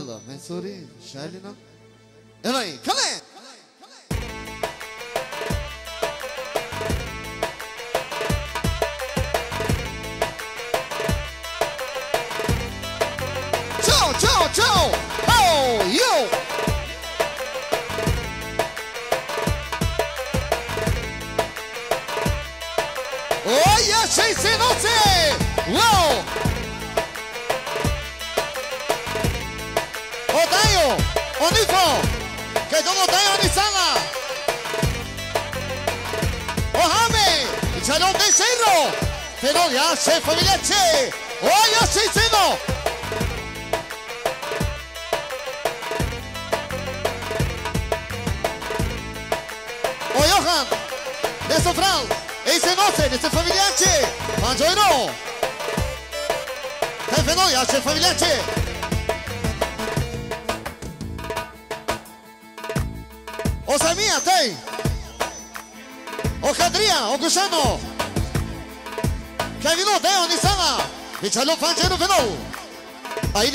Ella, Mensuri, Shalina. Elaine, come in! Ciao, ciao, ciao! Oh, yo! Oh, yes, c'est noté! Wow! Odayo, Onifo, que todo Odayo Nisana. Ohame, Chalón de Cerro, pero ya se familia Che, oh ya se seno. Oh Johan, de Sofran, ese no se, de se familia Che, Manjoiro. Jefe no, ya se familia Che. O Samia, tem! O Cadria, o Gusano! Kevin Odeo, Nisana! Vichalo Fanchero Veno! Aí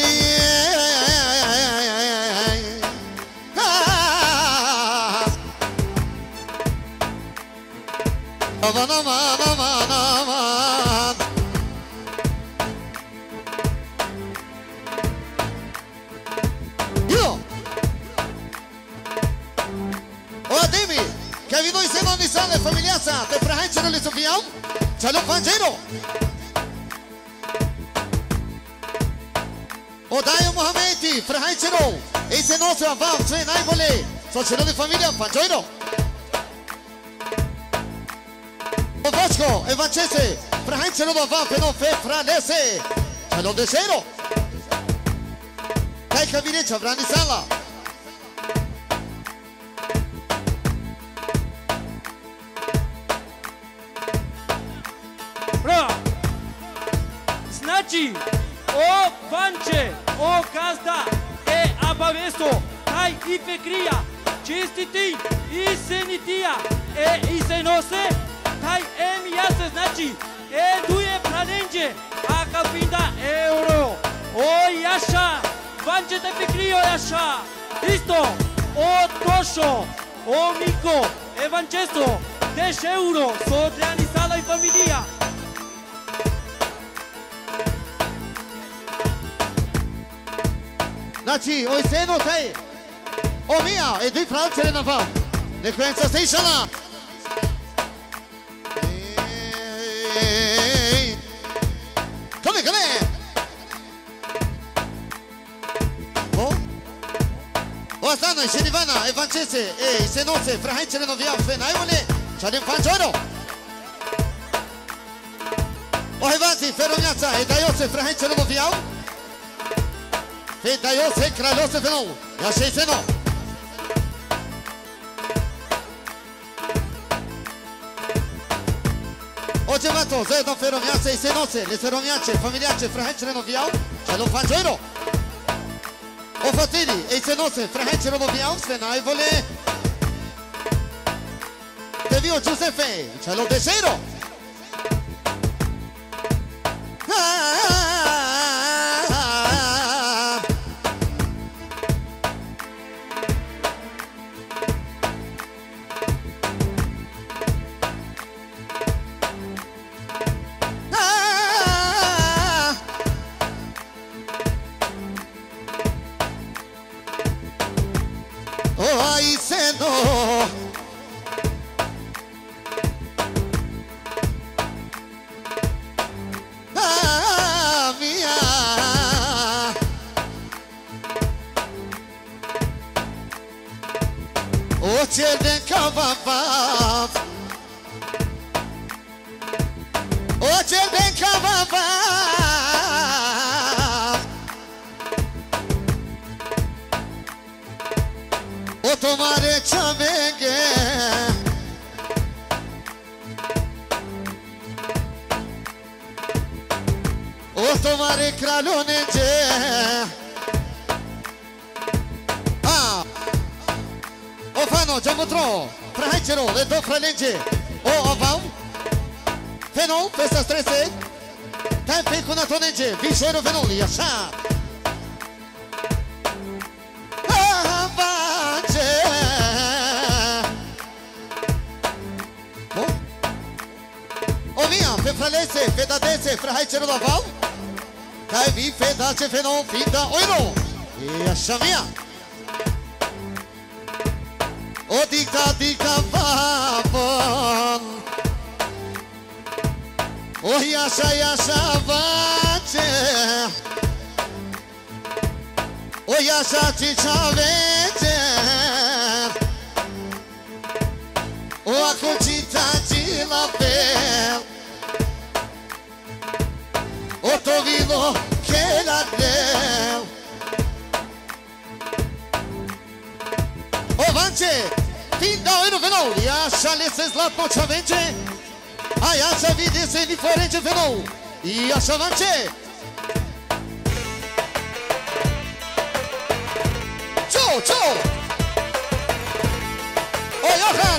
Kevin e Senon Nissan familiața, te prahențele le Sofiau, Chalon Fanjero. Odaio Mohamedi, prahențelo, e Senon se avam, ce n-ai vole, Socielo de familia Fanjero. Ovocco, Evancese, prahențelo de avam, pe non fe franese, Chalon de Zero. Cai cabine, Chavra Nissanla. O Vance, o Gazda, e Abaveso, hai Ifecria, Cestiti, Isenitia, e Isenose, hai Emiase Znaci, e Due Planenge, a Capinda Euro, o Yasha, Vance de Fecrio Yasha, Listo, o Tosho, o Mico, Evancesto, 10 euro, so realizada y familia. Naci, o seno sei. O mia, e due Francia ne fa. Le Quenza Station. Come? Oh? O stanno in Scenivana, e Francese, e se non se Francia ne via, Fenaivole, c'ha del Fangioro. O Evanzi, Ferrognazza, e Daiose, Francia ne via. E daio se kraljo se feno, ja se feno. Oggi vato, se non ferroviace e se nose, le ferroviace, familiace, frahence non viao, ce lo Fanjero. O fatili, e se nose, frahence non viao, se nai vole. Te vio Giuseppe, ce lo Desero. O avam, fenon, festa stresse, tempe con atonenge, visero venoli, așa. Fefralese, Fedadese, Frahaice Rodaval. Cai vi Fedace Fenon, Finda, Oiro. E a Chamia. O dica Vavan. O Yasha Vace. O Yasha Chichavete. O Acutita de Lapel. O Tovino que la deu. O Vance, Finda, Oiro, Venou. Yasha Lesses Latochavente. A Yasha Videse diferente, Venou. Yasha Vance. Tchau. O Johan.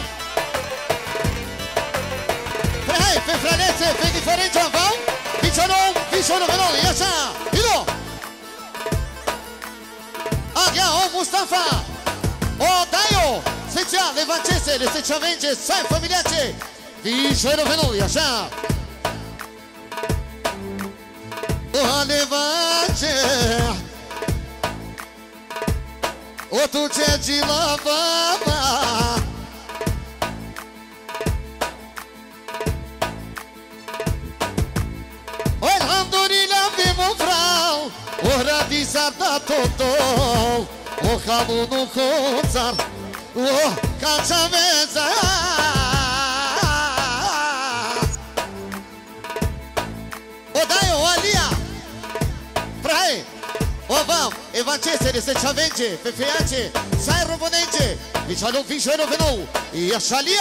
Frei, Fefranese, fez diferente, Aval. Vichorou, Venou. Yasha, Hiro. Agia, o Mustafa. O Daio. Secia, levantese, Lesechavente, sai, familiace. Vichorou, Venou. Yasha. O levante. O tu te de lavava. O Alhamdulillah vimo frau. O radisa da toto. O calu no contar. O cachaveza. O Daio, o Alia. Prae. O Vam, Evancese, Lesechavente, Fefeace, Sai Robonente, Vichalo Vichero Venou, e a Shalia.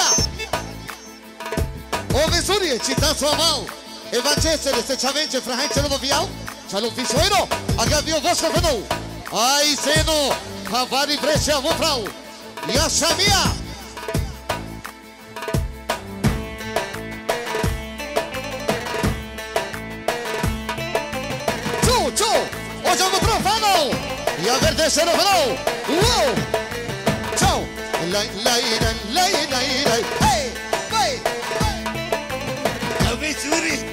O Vesuri, Cita sua mão, Evancese, Lesechavente, Frahente Rodovial, Chalo Vichero, a Gavio Vosco Venou, Ai Seno, Cavari Brecha Vofrau, e a Shamia. Hoje eu vou profano e a verde cheiro falou. Uou! Tchau! Lei, hey! Vai! É o Vitsuri!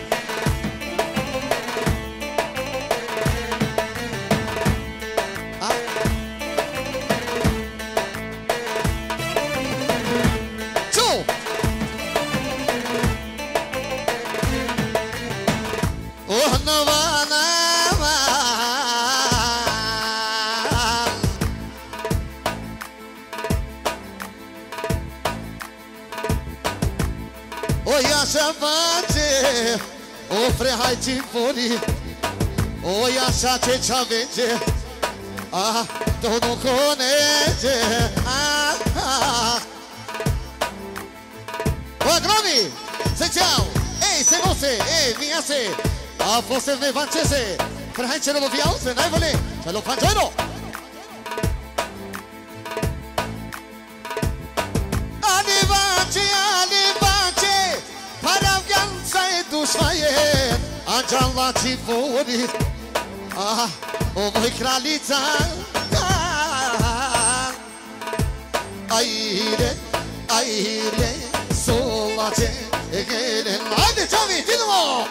Tchau! Oh, não vai, não vai. O Yasha Vante, o Frehai Tifori, o Yasha Chechavente, ah, tu não conhece, O Agroni, Setial, ei, se você, ei, vinha se, a você levante-se, Frehai Cherovial, se não vale, Chalo Fanjero. Dușmaie, Angela Tifori, ah, o voi kralița, aire, solace, egele, haide, Jovi, vino!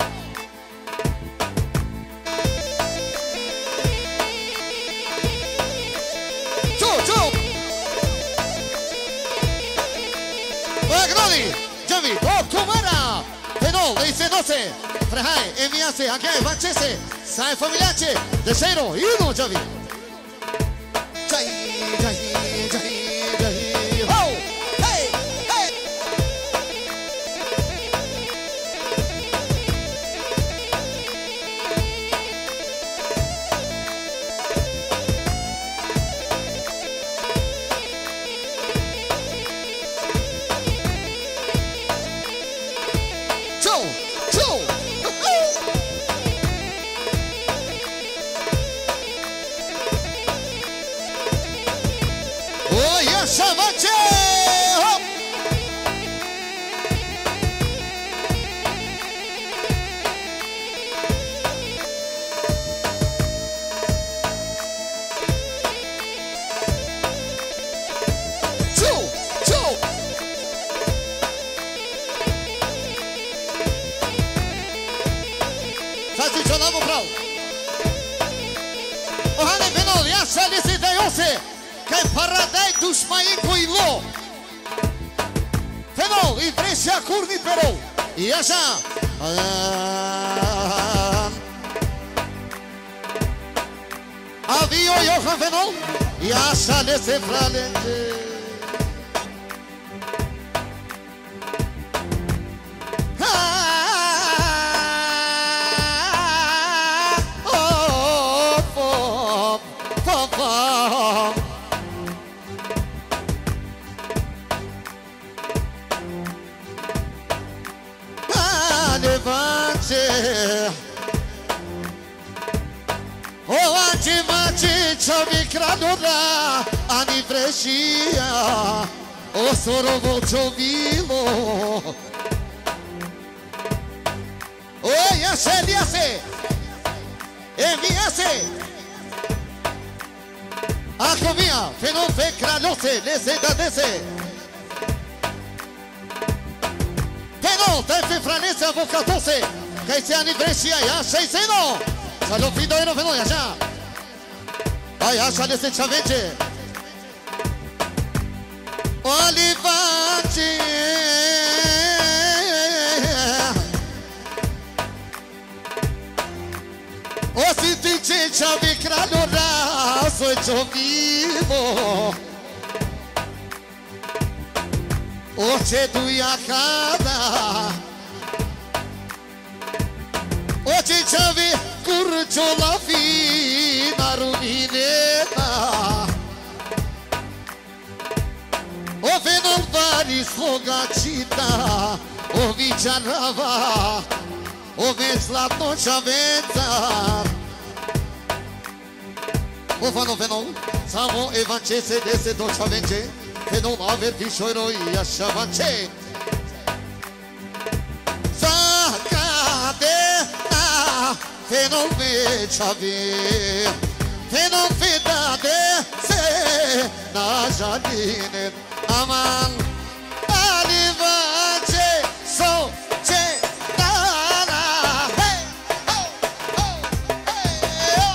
Ciu! Bă, Groli, Jovi, o, Tumara! Venou, dice 12, Frehai, Emiase, aquí Evancese, Sai Familiace, de Cheiro, Ino, Javi. Jai, ho, hey! Ciao! Cralose, che paradai tu smai coi lo. Fenol, i Brescia curni però. E așa. Avio Johan Fenol. E așa le se fralege. Čovi kralora, ani Brescia, o sorovo čovilo. O jase, jase, jase. Ako mia, Fenol fe kraljose, lese da dese. Fenol, te fe franese avocatose, kaj se ani Brescia, ja šejseno. Salo fido eno Fenol, jaša. Ai, așa de se ceavenge. Olivante. O si ti ce ceavi kralora, soi ciovivo. O ce duia cada. O ce ceavi curcio la fina rumineta. O Fenol vari slogacita, o vicearava, o vesla noceavența. O fano Fenol, samo evancese dese doceavenge, Fenol avertișoiro i așa vance. Fenol me čavi, Fenol fida de se na žaline. Aman, alivače, so, če, dana, hej, ho, ho, hej, ho.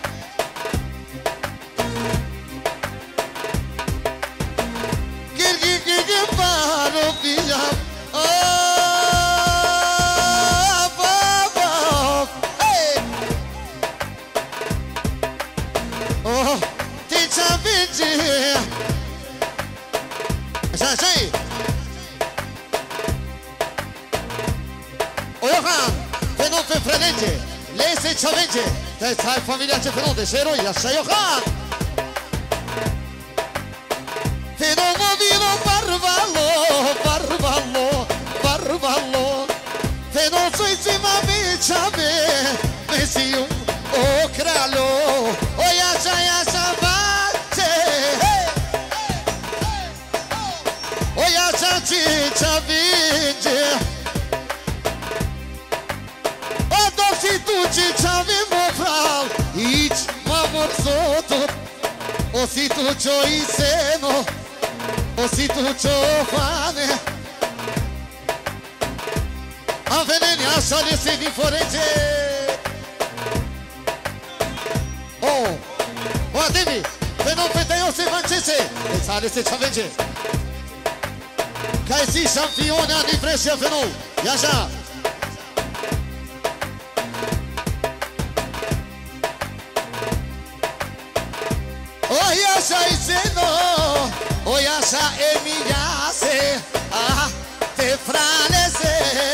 Gir, paro, viljam, Așa-i! O Johan, Fenol fe frelege, lese ceavenge. Te stai familia ce Fenol de șeroi, așa Johan! Fenol movilo barbalo, barbalo, barbalo. Fenol suizima mi ceave, mesiu, o kralo, o iașa face. O iașa ce vinge. O dosi tu ce mo frau, ici m-am tot. O si tu ce-o iseno, o si tu ce-o fane. Am venit așa de se din forege. Oh, o adevi, Fenol Fenol se vancese, e sale se ceavenge. Ca si șampione ani Brescia Fenol, e așa. O iașa iseno, o iașa emiliase, ah, te franese.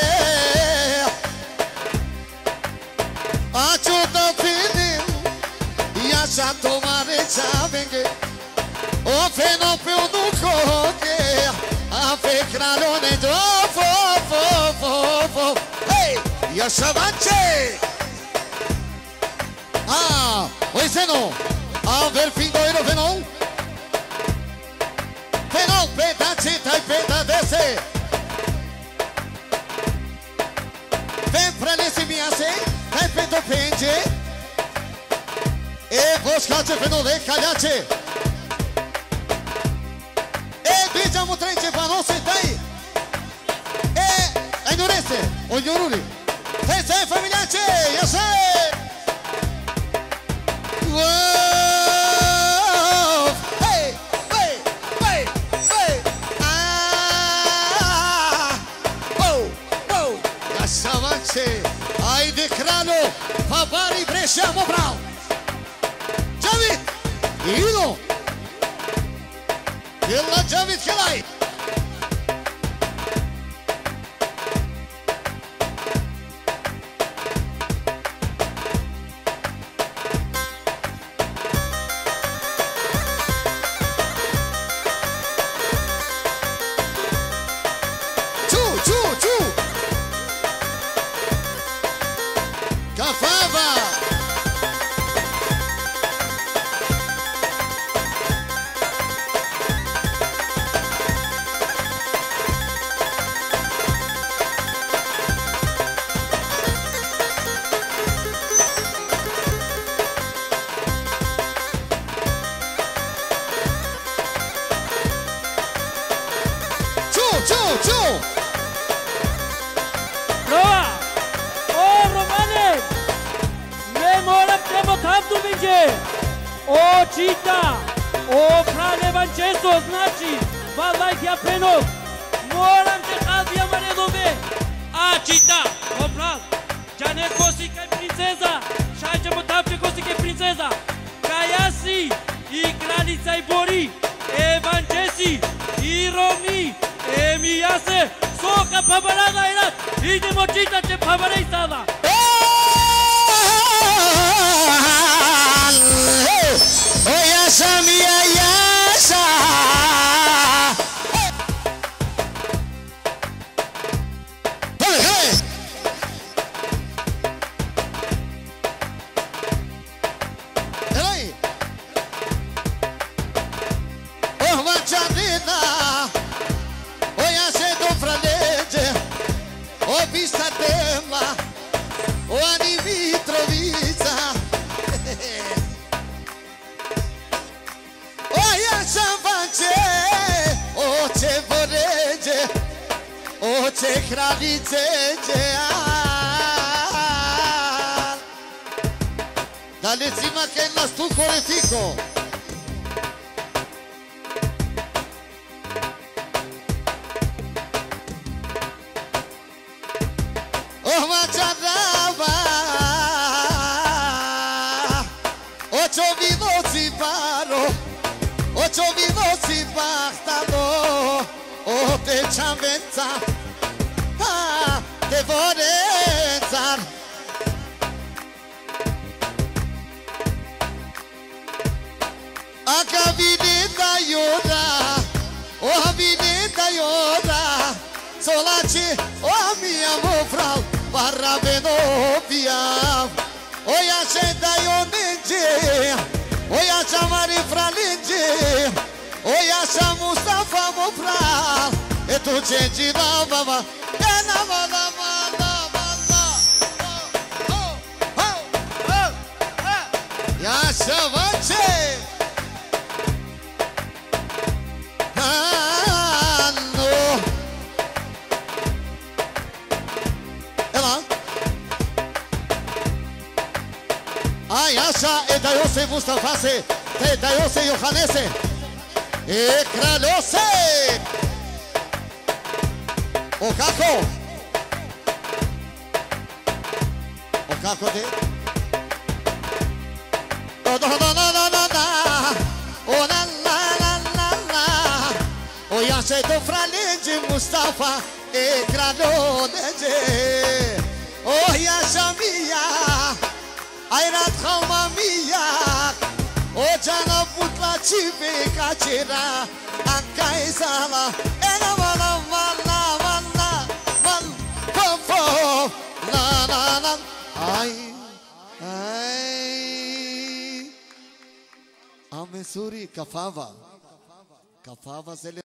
Aciută finim, iașa tomare ceavenge. O Fenol pe un nucoche, a fe kralone do fo. Hey, iașa vance. Ah, o iseno. Aver findo ero Fenol. Fenol peta cita e peta dese. Ven prelesi miase, hai peto penge. E voșcace Fenol e caliace. E bijamu trece panose dai. E ai durese, o ioruri. Hai sai familiace, ia sai. Whoa! Kelai. O Cita, o Frane Vanceso, znači, valaj ja prenos, moram te halvija mane dobe. A Cita, o Fran, ja ne kosi kaj princeza, šaj ćemo tapče kosi kaj princeza, kaj si i kraljica i Bori, e Vancesi, i Romi, e mi ja se, soka pabarada i rat, idemo Cita će pabarej sada. Yasha mia yasha. Hey. Hey. Oh Machanina. Oh yasha do fralege. Oh pista tema. Oh ani Mitrovica. O ce vorege, o ce kraljice, da le zima che la stucco fico. Oh ma c'arrava, o c'ho vivo si paro. Ocho vivos y bastado, o te chavenza, te vorenza. Acá vinita yoda, o vinita yoda, solaci, o mi amo frau, barra benovia, o ya shenda yo ninje. Oia cea mare fralinge, oia cea Mustafa Mopra, e tu ce gira baba, e na bada bada bada, ia să văce, nu, ela, ai așa, e da eu se Mustafa se, te da eu se Iohanese, e kralose, o kako te, o da da da da da da, o la la la la la, o ia se do fralege Mustafa, e kralose, o ia shamia. Airat khalma miyak o jana putla chive kachera ankai sala ena wala wala wala wal fo la la la ai amesuri kafava se